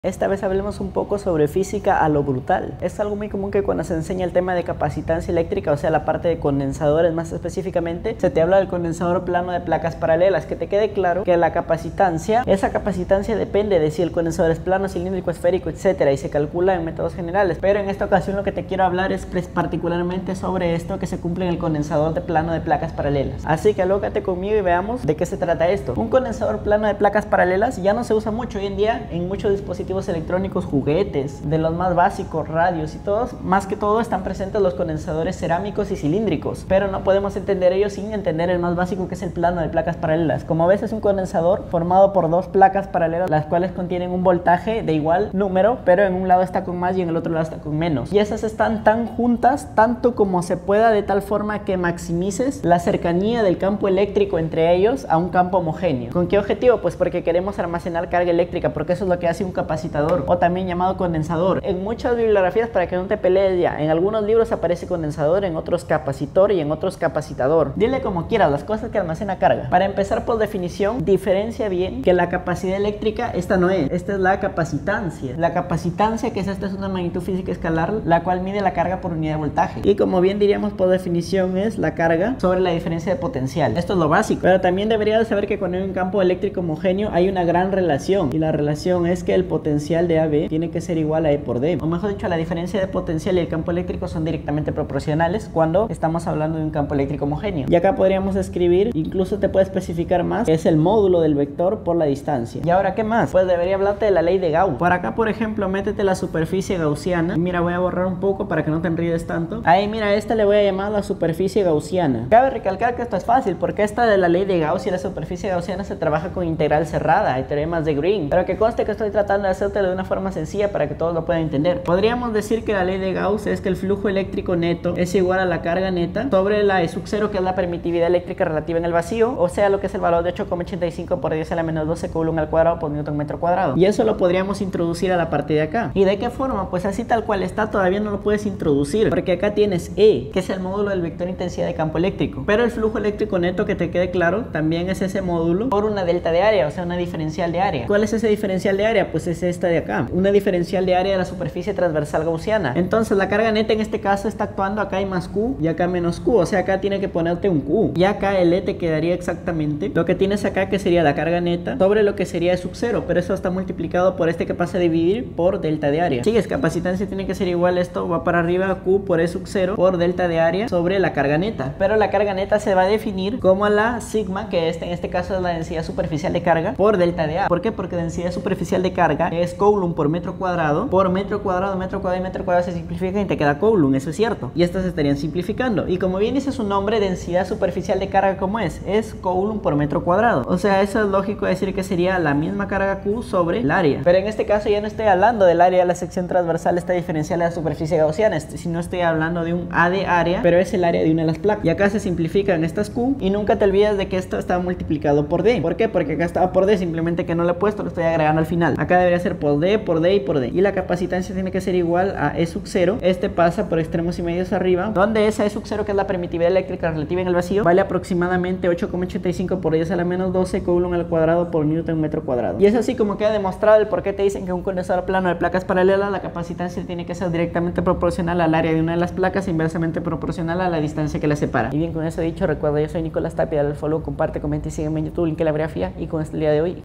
Esta vez hablemos un poco sobre física a lo brutal. Es algo muy común que cuando se enseña el tema de capacitancia eléctrica, o sea la parte de condensadores más específicamente, se te habla del condensador plano de placas paralelas. Que te quede claro que la capacitancia, esa capacitancia depende de si el condensador es plano, cilíndrico, esférico, etcétera, y se calcula en métodos generales. Pero en esta ocasión lo que te quiero hablar es particularmente sobre esto que se cumple en el condensador de plano de placas paralelas. Así que alócate conmigo y veamos de qué se trata esto. Un condensador plano de placas paralelas ya no se usa mucho hoy en día en muchos dispositivos electrónicos, juguetes, de los más básicos, radios y todos, más que todo están presentes los condensadores cerámicos y cilíndricos, pero no podemos entender ellos sin entender el más básico, que es el plano de placas paralelas. Como ves, es un condensador formado por dos placas paralelas, las cuales contienen un voltaje de igual número, pero en un lado está con más y en el otro lado está con menos, y esas están tan juntas tanto como se pueda, de tal forma que maximices la cercanía del campo eléctrico entre ellos a un campo homogéneo. ¿Con qué objetivo? Pues porque queremos almacenar carga eléctrica, porque eso es lo que hace un capacitor, o también llamado condensador. En muchas bibliografías, para que no te pelees ya, en algunos libros aparece condensador, en otros capacitor y en otros capacitador. Dile como quieras, las cosas que almacena carga. Para empezar, por definición, diferencia bien que la capacidad eléctrica, esta no es, esta es la capacitancia. La capacitancia, que es esta, es una magnitud física escalar, la cual mide la carga por unidad de voltaje. Y como bien diríamos, por definición es la carga sobre la diferencia de potencial. Esto es lo básico. Pero también deberías saber que cuando hay un campo eléctrico homogéneo hay una gran relación. Y la relación es que el potencial de AB tiene que ser igual a E por D, o mejor dicho, la diferencia de potencial y el campo eléctrico son directamente proporcionales cuando estamos hablando de un campo eléctrico homogéneo. Y acá podríamos escribir, incluso te puede especificar más, que es el módulo del vector por la distancia. ¿Y ahora qué más? Pues debería hablarte de la ley de Gauss. Por acá, por ejemplo, métete la superficie gaussiana. Y mira, voy a borrar un poco para que no te enredes tanto. Ahí, mira, esta le voy a llamar la superficie gaussiana. Cabe recalcar que esto es fácil, porque esta de la ley de Gauss y la superficie gaussiana se trabaja con integral cerrada y teoremas de Green. Pero que conste que estoy tratando de hacerte de una forma sencilla para que todos lo puedan entender. Podríamos decir que la ley de Gauss es que el flujo eléctrico neto es igual a la carga neta sobre la E sub 0, que es la permitividad eléctrica relativa en el vacío, o sea, lo que es el valor de 8,85 por 10 a la menos 12 coulomb al cuadrado por newton metro cuadrado. Y eso lo podríamos introducir a la parte de acá. ¿Y de qué forma? Pues así tal cual está, todavía no lo puedes introducir, porque acá tienes E, que es el módulo del vector intensidad de campo eléctrico. Pero el flujo eléctrico neto, que te quede claro, también es ese módulo por una delta de área, o sea, una diferencial de área. ¿Cuál es ese diferencial de área? Pues es esta de acá, una diferencial de área de la superficie transversal gaussiana. Entonces la carga neta en este caso está actuando, acá hay más Q y acá menos Q, o sea, acá tiene que ponerte un Q, y acá el E te quedaría exactamente lo que tienes acá, que sería la carga neta sobre lo que sería E sub 0, pero eso está multiplicado por este que pasa a dividir por delta de área. Sigues, capacitancia tiene que ser igual, esto va para arriba, Q por E sub 0 por delta de área sobre la carga neta, pero la carga neta se va a definir como la sigma, que en este caso es la densidad superficial de carga, por delta de A. ¿Por qué? Porque densidad superficial de carga es coulomb por metro cuadrado, metro cuadrado y metro cuadrado se simplifica y te queda coulomb, eso es cierto, y estas se estarían simplificando, y como bien dice su nombre, densidad superficial de carga, ¿cómo es? Es coulomb por metro cuadrado, o sea, eso es lógico decir que sería la misma carga Q sobre el área, pero en este caso ya no estoy hablando del área de la sección transversal, esta diferencial de la superficie gaussiana, sino estoy hablando de un A de área, pero es el área de una de las placas, y acá se simplifican estas Q, y nunca te olvides de que esto estaba multiplicado por D. ¿Por qué? Porque acá estaba por D, simplemente que no lo he puesto, lo estoy agregando al final. Acá debería ser por D y por D, y la capacitancia tiene que ser igual a E sub 0, este pasa por extremos y medios arriba, donde esa E sub 0, que es la permitividad eléctrica relativa en el vacío, vale aproximadamente 8,85 por 10 a la menos 12 coulomb al cuadrado por newton metro cuadrado. Y es así como queda demostrado el por qué te dicen que un condensador plano de placas paralelas, la capacitancia tiene que ser directamente proporcional al área de una de las placas e inversamente proporcional a la distancia que la separa. Y bien, con eso dicho, recuerda, yo soy Nicolás Tapia, dale al follow, comparte, comenta y sígueme en YouTube, link en la biografía, y con este día de hoy